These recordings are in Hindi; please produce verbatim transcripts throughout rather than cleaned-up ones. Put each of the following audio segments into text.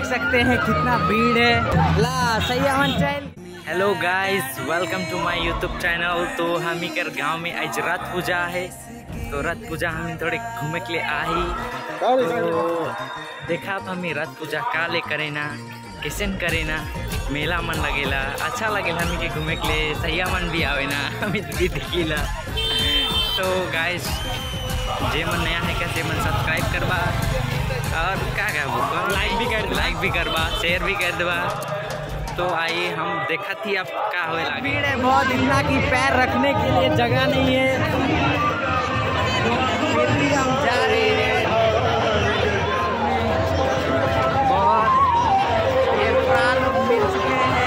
देख सकते हैं कितना भीड़ है। ला सैयावन चैन। Hello guys, welcome to my YouTube channel. तो हम ही कर गांव में आज रथ पूजा है, तो रथ पूजा हम थोड़े घूमे के लिए आई, तो देखा तो हमें रथ पूजा काले करे ना कैसे करे ना, मेला मन लगेला, अच्छा लगेला हमें के घूमे के लिए, सैया मन भी आवे ना हमें भी देखिला। तो गाइस जे मन नया है कैसे मन सब्सक्राइब करवा और क्या कहूँ लाइक भी कर लाइक भी करवा शेयर भी कर देवा। तो आइए हम देखा थी अब क्या हो लगे। भीड़ है बहुत, इतना की पैर रखने के लिए जगह नहीं है, फिर भी हम जा रहे हैं। बहुत ये प्राण मिल चुके हैं।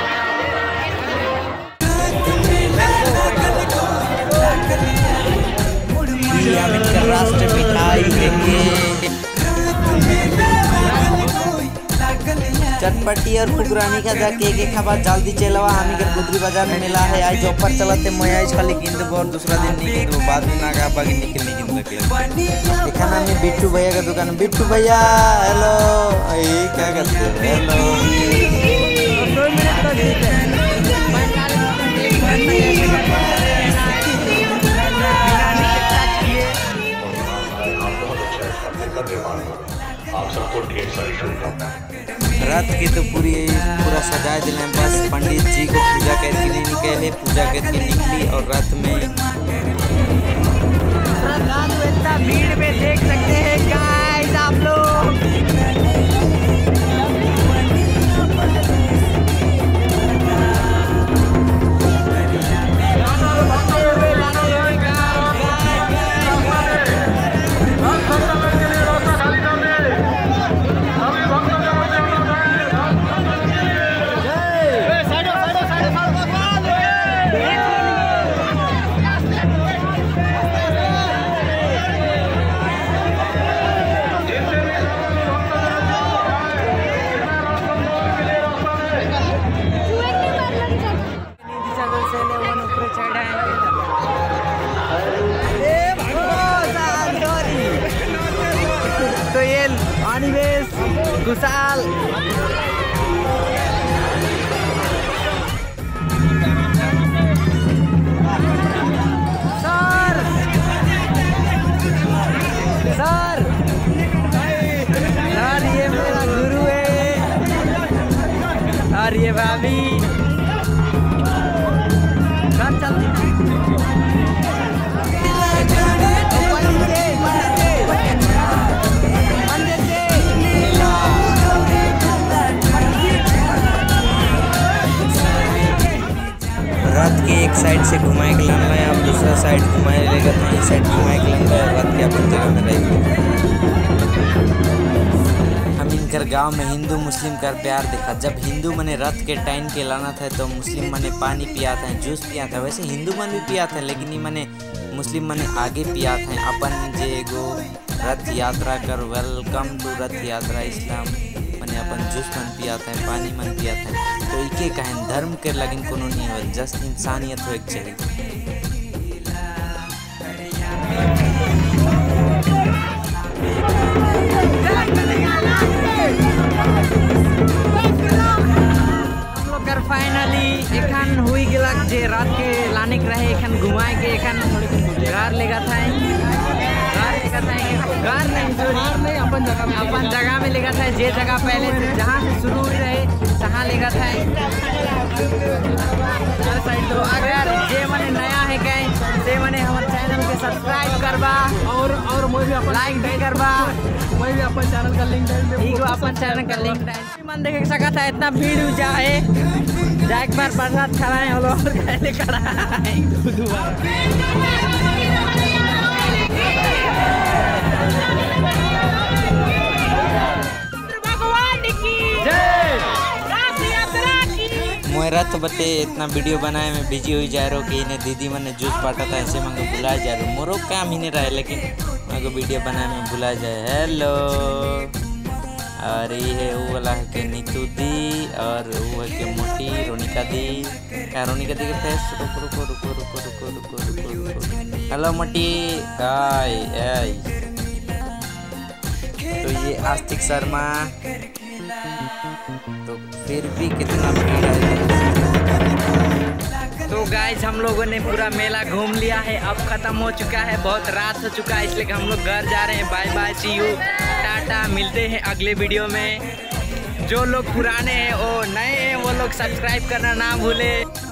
राष्ट्र मिठाई चटपटी और फुगरानी का जा के के खाबा जल्दी चलवा। हम इधर गुदरी बाजार में मिला है, आज ऑफर चलते मैं आज खाली गिंद और दूसरा दिन नहीं गिंद, बाद में ना का बाकी निकल नहीं गिंद लगे। खाना में बिट्टू भैया का दुकान। बिट्टू भैया हेलो, ये क्या करते हो? हेलो दो मिनट तो ठीक है। आप सबको ढेर सारी शुभकामनाएं। रथ की तो पूरी पूरा सजाए दिले, बस पंडित जी को पूजा करके नहीं निकले, पूजा करके निकली और रथ में इतना भीड़ में देख सकते हैं गाइस आप लोग। तो ये Anivesh Kushal sir sir sir ये मेरा गुरु है और ये भाभी सर चलती रथ के एक साइड से घुमाए के लाना है, आप दूसरा साइड घुमाए लेगा तो ये साइड घुमाए के लाना है। रथ के अपन जगह में रहेगी। हम इनकर गांव में हिंदू मुस्लिम कर प्यार देखा। जब हिंदू मने रथ के टाइम के लाना था तो मुस्लिम मने पानी पिया था, जूस पिया था। वैसे हिंदू मन भी पिया था, लेकिन ये मने मुस्लिम मने आगे पिया था। अपन जे गो रथ यात्रा कर वेलकम टू रथ यात्रा इस्लाम मने अपन जूस मन पिया था, पानी मन पिया था। तो इके कहन धर्म के लगिन कोनो नहीं हो, जस्ट इंसानियत हो एक चाहिए। हम लोग कर फाइनली एखन हुई गेला जे रात के लाने के रहे, एखन घुमाए के एखन घर लेगा था घर लेगा था घर नहीं सॉरी नहीं अपन जगह में अपन जगह में लेगा था। जे जगह पहले से जहाँ से शुरू हुई रहे तहाँ लेगा था। तो अगर जे मने नया है कहीं से मने हमारे चैनल के सब्सक्राइब करवा और और मैं भी अपन लाइक भी करवा, मैं भी अपन चैनल का लिंक ठीक है, अपन चैनल का लिंक मन देख सका था। इतना भीड़ उजा है, जा एक बार प्रसाद खड़ा है और कैसे खड़ा है। मैं रथ बते इतना वीडियो बनाए में बिजी हो जा रहा हूँ कि इन्हें दीदी मैंने जूस पाटा था, ऐसे मैं बुलाया जा रहा हूँ। मोरो काम ही नहीं रहा है, लेकिन मैं को वीडियो बनाए में बुलाया जाए। हेलो और ये है वो वाला है के नीतू दी और वो है के मोटी रोनिका दी। क्या रोनिका दी के फेस रुको रुको रुको रुको रुको रुको रुको रुको। हेलो मोटी आई आई। तो ये आस्तिक शर्मा तो फिर भी कितना भीड़ है। तो गाइस हम लोगों ने पूरा मेला घूम लिया है, अब खत्म हो चुका है, बहुत रात हो चुका है, इसलिए हम लोग घर जा रहे हैं। Bye bye, see you, tata, मिलते हैं अगले वीडियो में। जो लोग पुराने हैं वो नए हैं वो लोग सब्सक्राइब करना ना भूले।